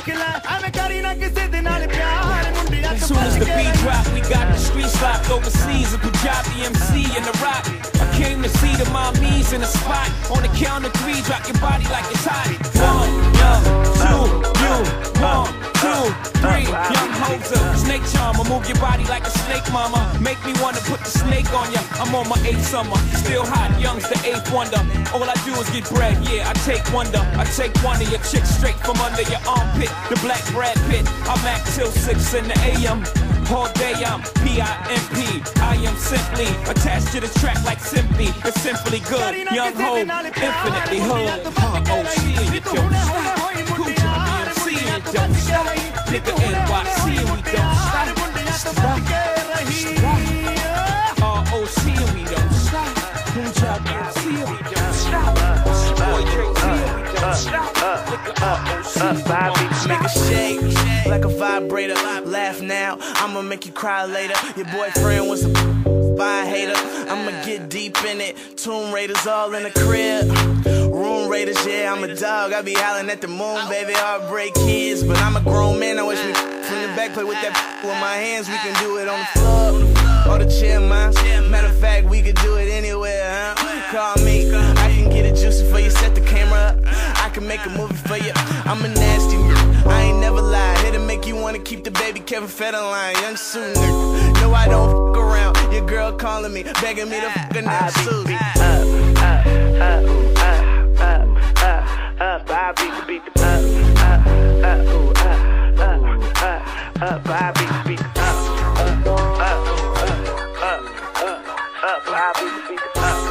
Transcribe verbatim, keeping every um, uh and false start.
As soon as the beat drop, we got the streets locked overseas. A Punjabi M C in the rock. I came to see the mommies in the spot. On the count of three, drop your body like it's hot. One, young, two, you. One, two, three, young hoser. Snake charmer, move your body like a snake, mama. Make me wanna put the snake on ya. I'm on my eighth summer, still hot. Young's the eighth wonder. All I do is get bread, yeah. I take wonder. I take one of your chicks straight from under your armpit. The black Brad Pitt. I'm at till six in the A M. All day I'm P I M P. I am simply attached to the track like simply. It's simply good. Young ho, infinitely hood. Oh shit, you don't stop. Punjabi M C, you don't stop. Nigga N Y C, we don't stop. Stop. R O C, we don't stop. Punjabi M C, we don't stop. Boy, Drake, we don't stop. Nigga R O C, we don't stop. Make a shake like a vibrator. Laugh now, I'ma make you cry later. Your boyfriend was a spy hater. I'ma get deep in it. Tomb Raiders all in the crib. Room Raiders, yeah, I'm a dog. I be howling at the moon, baby. Heartbreak kids, but I'm a grown man. I wish me from the back play with that with my hands. We can do it on the floor or the chair, man. Matter of fact, we could do it anywhere, huh? Call me, I can get it juicy for you. Set the camera up, I can make a movie for you. I'm a nasty nigga, I ain't never lied. Here to make you wanna keep the baby Kevin Federline. Young suit nigga, no I don't fuck around. Your girl calling me, begging me to fuck her now. Suit up, up, up, up, up, up, I beat the beat the up, up, up, up, up, up, I beat the beat the up, up, up, up, up, up, I beat the beat the up.